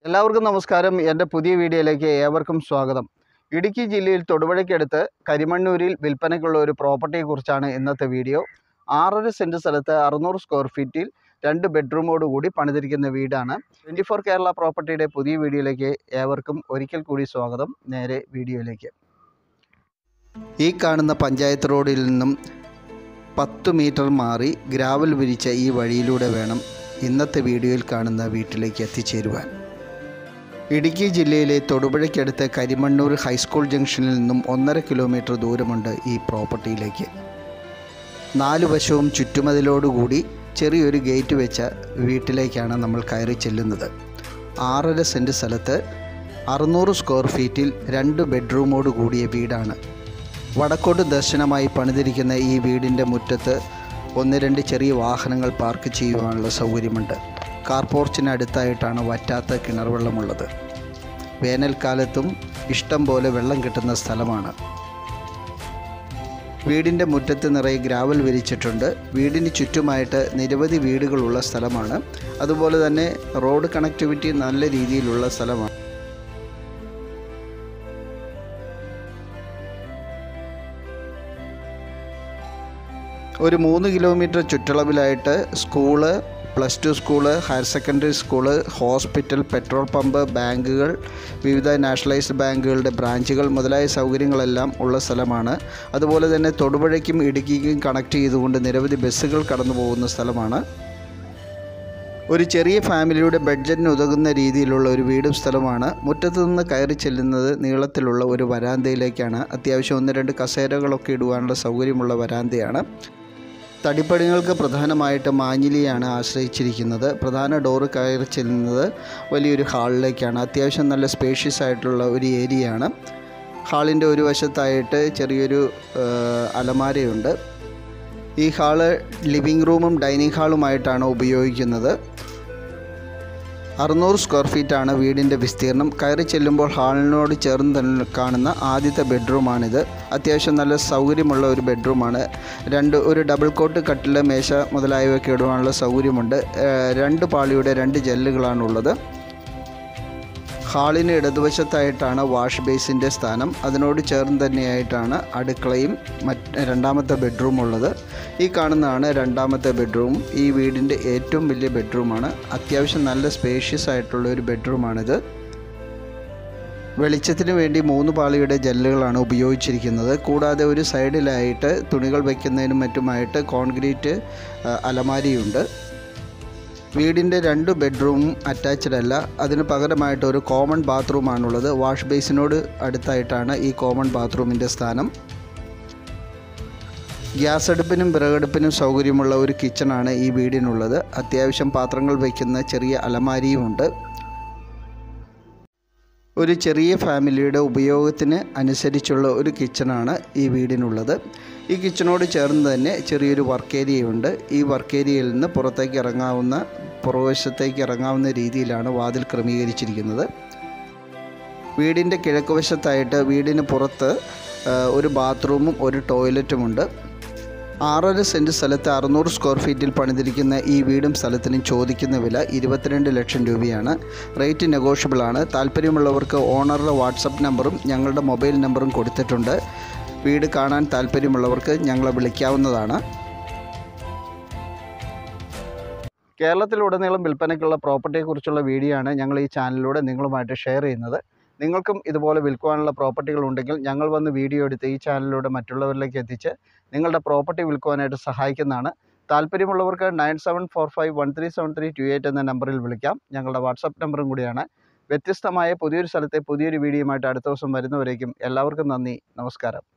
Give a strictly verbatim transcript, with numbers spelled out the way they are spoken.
എല്ലാവർക്കും നമസ്കാരം. എൻ്റെ പുതിയ വീഡിയോയിലേക്ക് ഏവർക്കും സ്വാഗതം. ഇടുക്കി ജില്ലയിൽ തൊടുപുഴയ്ക്കടുത്ത് കരിമണ്ണൂരിൽ വിൽപ്പനയ്ക്കുള്ള ഒരു പ്രോപ്പർട്ടിയെക്കുറിച്ചാണ് ഇന്നത്തെ വീഡിയോ. ആറര സെൻറ്റ് സ്ഥലത്ത് അറുന്നൂറ് സ്ക്വയർ ഫീറ്റിൽ രണ്ട് ബെഡ്റൂമോട് കൂടി പണിതിരിക്കുന്ന വീടാണ്. ട്വൻറ്റി ഫോർ കേരള പ്രോപ്പർട്ടിയുടെ പുതിയ വീഡിയോയിലേക്ക് ഏവർക്കും ഒരിക്കൽ കൂടി സ്വാഗതം. നേരെ വീഡിയോയിലേക്ക്. ഈ കാണുന്ന പഞ്ചായത്ത് റോഡിൽ നിന്നും പത്ത് മീറ്റർ മാറി ഗ്രാവൽ വിരിച്ച ഈ വഴിയിലൂടെ വേണം ഇന്നത്തെ വീഡിയോയിൽ കാണുന്ന വീട്ടിലേക്ക് എത്തിച്ചേരുവാൻ. ഇടുക്കി ജില്ലയിലെ തൊടുപുഴയ്ക്കടുത്ത് കരിമണ്ണൂർ ഹൈസ്കൂൾ ജംഗ്ഷനിൽ നിന്നും ഒന്നര കിലോമീറ്റർ ദൂരമുണ്ട് ഈ പ്രോപ്പർട്ടിയിലേക്ക്. നാലു വശവും ചുറ്റുമതിലോടുകൂടി ചെറിയൊരു ഗേറ്റ് വെച്ച വീട്ടിലേക്കാണ് നമ്മൾ കയറി ചെല്ലുന്നത്. ആറര സെൻറ്റ് സ്ഥലത്ത് അറുന്നൂറ് സ്ക്വയർ ഫീറ്റിൽ രണ്ട് ബെഡ്റൂമോട് കൂടിയ വീടാണ്. വടക്കോട്ട് ദർശനമായി പണിതിരിക്കുന്ന ഈ വീടിൻ്റെ മുറ്റത്ത് ഒന്ന് രണ്ട് ചെറിയ വാഹനങ്ങൾ പാർക്ക് ചെയ്യുവാനുള്ള സൗകര്യമുണ്ട്. കാർപോർച്ചിനടുത്തായിട്ടാണ് വറ്റാത്ത കിണർ വെള്ളമുള്ളത്. വേനൽക്കാലത്തും ഇഷ്ടം പോലെ വെള്ളം കിട്ടുന്ന സ്ഥലമാണ്. വീടിൻ്റെ മുറ്റത്ത് നിറയെ ഗ്രാവൽ വിരിച്ചിട്ടുണ്ട്. വീടിന് ചുറ്റുമായിട്ട് നിരവധി വീടുകളുള്ള സ്ഥലമാണ്. അതുപോലെ തന്നെ റോഡ് കണക്ടിവിറ്റി നല്ല രീതിയിലുള്ള സ്ഥലമാണ്. ഒരു മൂന്ന് കിലോമീറ്റർ ചുറ്റളവിലായിട്ട് school, plus two school, higher secondary school, hospital, petrol pump, ബാങ്കുകൾ, വിവിധ നാഷണലൈസ്ഡ് ബാങ്കുകളുടെ ബ്രാഞ്ചുകൾ മുതലായ സൗകര്യങ്ങളെല്ലാം ഉള്ള സ്ഥലമാണ്. അതുപോലെ തന്നെ തൊടുപുഴയ്ക്കും ഇടുക്കിക്കും കണക്ട് ചെയ്തുകൊണ്ട് നിരവധി ബസ്സുകൾ കടന്നു പോകുന്ന സ്ഥലമാണ്. ഒരു ചെറിയ ഫാമിലിയുടെ ബഡ്ജറ്റിന് ഉതകുന്ന രീതിയിലുള്ള ഒരു വീടും സ്ഥലമാണ്. മുറ്റത്തു നിന്ന് കയറി ചെല്ലുന്നത് നീളത്തിലുള്ള ഒരു വരാന്തയിലേക്കാണ്. അത്യാവശ്യം ഒന്ന് രണ്ട് കസേരകളൊക്കെ ഇടുവാനുള്ള സൗകര്യമുള്ള വരാന്തയാണ്. തടിപ്പണികൾക്ക് പ്രധാനമായിട്ട് മാഞ്ഞിലിയാണ് ആശ്രയിച്ചിരിക്കുന്നത്. പ്രധാന ഡോറ് കയറി ചെല്ലുന്നത് വലിയൊരു ഹാളിലേക്കാണ്. അത്യാവശ്യം നല്ല സ്പേഷ്യസ് ആയിട്ടുള്ള ഒരു ഏരിയയാണ്. ഹാളിൻ്റെ ഒരു വശത്തായിട്ട് ചെറിയൊരു അലമാരയുണ്ട്. ഈ ഹാള് ലിവിംഗ് റൂമും ഡൈനിങ് ഹാളുമായിട്ടാണ് ഉപയോഗിക്കുന്നത്. അറുന്നൂറ് സ്ക്വയർ ഫീറ്റാണ് വീടിൻ്റെ വിസ്തീർണം. കയറി ചെല്ലുമ്പോൾ ഹാളിനോട് ചേർന്ന് തന്നെ കാണുന്ന ആദ്യത്തെ ബെഡ്റൂമാണിത്. അത്യാവശ്യം നല്ല സൗകര്യമുള്ള ഒരു ബെഡ്റൂമാണ്. രണ്ട് ഒരു ഡബിൾ കോട്ട് കട്ടിൽ, മേശ മുതലായവയൊക്കെ ഇടുവാനുള്ള സൗകര്യമുണ്ട്. രണ്ട് പാളിയുടെ രണ്ട് ജനലുകളാണുള്ളത്. ഹാളിന് ഇടതുവശത്തായിട്ടാണ് വാഷ് ബേസിൻ്റെ സ്ഥാനം. അതിനോട് ചേർന്ന് തന്നെയായിട്ടാണ് അടുക്കളയും മറ്റ് രണ്ടാമത്തെ ബെഡ്റൂം ഉള്ളത്. ഈ കാണുന്നതാണ് രണ്ടാമത്തെ ബെഡ്റൂം. ഈ വീടിൻ്റെ ഏറ്റവും വലിയ ബെഡ്റൂമാണ്. അത്യാവശ്യം നല്ല സ്പേഷ്യസ് ആയിട്ടുള്ള ഒരു ബെഡ്റൂമാണിത്. വെളിച്ചത്തിന് വേണ്ടി മൂന്ന് പാളിയുടെ ജനലുകളാണ് ഉപയോഗിച്ചിരിക്കുന്നത്. കൂടാതെ ഒരു സൈഡിലായിട്ട് തുണികൾ വയ്ക്കുന്നതിനും മറ്റുമായിട്ട് കോൺക്രീറ്റ് അലമാരിയുണ്ട്. വീടിൻ്റെ രണ്ട് ബെഡ്റൂമും അറ്റാച്ച്ഡ് അല്ല. അതിന് പകരമായിട്ട് ഒരു കോമൺ ബാത്റൂമാണുള്ളത്. വാഷ് ബേസിനോട് അടുത്തായിട്ടാണ് ഈ കോമൺ ബാത്റൂമിൻ്റെ സ്ഥാനം. ഗ്യാസ് അടുപ്പിനും വിറകടുപ്പിനും സൗകര്യമുള്ള ഒരു കിച്ചണാണ് ഈ വീടിനുള്ളത്. അത്യാവശ്യം പാത്രങ്ങൾ വയ്ക്കുന്ന ചെറിയ അലമാരിയുമുണ്ട്. ഒരു ചെറിയ ഫാമിലിയുടെ ഉപയോഗത്തിന് അനുസരിച്ചുള്ള ഒരു കിച്ചണാണ് ഈ വീടിനുള്ളത്. ഈ കിച്ചണോട് ചേർന്ന് തന്നെ ചെറിയൊരു വർക്ക് ഏരിയയുണ്ട്. ഈ വർക്ക് ഏരിയയിൽ നിന്ന് പുറത്തേക്ക് ഇറങ്ങാവുന്ന പുറകുവശത്തേക്ക് ഇറങ്ങാവുന്ന രീതിയിലാണ് വാതിൽ ക്രമീകരിച്ചിരിക്കുന്നത്. വീടിൻ്റെ കിഴക്കുവശത്തായിട്ട് വീടിന് പുറത്ത് ഒരു ബാത്റൂമും ഒരു ടോയ്ലറ്റുമുണ്ട്. ആറര സെൻറ്റ് സ്ഥലത്ത് അറുന്നൂറ് സ്ക്വയർ ഫീറ്റിൽ പണിതിരിക്കുന്ന ഈ വീടും സ്ഥലത്തിനും ചോദിക്കുന്ന വില ഇരുപത്തിരണ്ട് ലക്ഷം രൂപയാണ്. റേറ്റ് നെഗോഷ്യബിളാണ്. താല്പര്യമുള്ളവർക്ക് ഓണറുടെ വാട്സപ്പ് നമ്പറും ഞങ്ങളുടെ മൊബൈൽ നമ്പറും കൊടുത്തിട്ടുണ്ട്. വീട് കാണാൻ താല്പര്യമുള്ളവർക്ക് ഞങ്ങളെ വിളിക്കാവുന്നതാണ്. കേരളത്തിലുടനീളം വിൽപ്പനയ്ക്കുള്ള പ്രോപ്പർട്ടിയെക്കുറിച്ചുള്ള വീഡിയോ ആണ് ഞങ്ങൾ ഈ ചാനലിലൂടെ നിങ്ങളുമായിട്ട് ഷെയർ ചെയ്യുന്നത്. നിങ്ങൾക്കും ഇതുപോലെ വിൽക്കുവാനുള്ള പ്രോപ്പർട്ടികൾ ഉണ്ടെങ്കിൽ ഞങ്ങൾ വന്ന് വീഡിയോ എടുത്ത് ഈ ചാനലിലൂടെ മറ്റുള്ളവരിലേക്ക് എത്തിച്ച് നിങ്ങളുടെ പ്രോപ്പർട്ടി വിൽക്കുവാനായിട്ട് സഹായിക്കുന്നതാണ്. താല്പര്യമുള്ളവർക്ക് nine seven four five one three seven three two eight എന്ന നമ്പറിൽ വിളിക്കാം. ഞങ്ങളുടെ വാട്സപ്പ് നമ്പറും കൂടിയാണ്. വ്യത്യസ്തമായ പുതിയൊരു സ്ഥലത്തെ പുതിയൊരു വീഡിയോയുമായിട്ട് അടുത്ത ദിവസം വരുന്നവരേക്കും എല്ലാവർക്കും നന്ദി, നമസ്കാരം.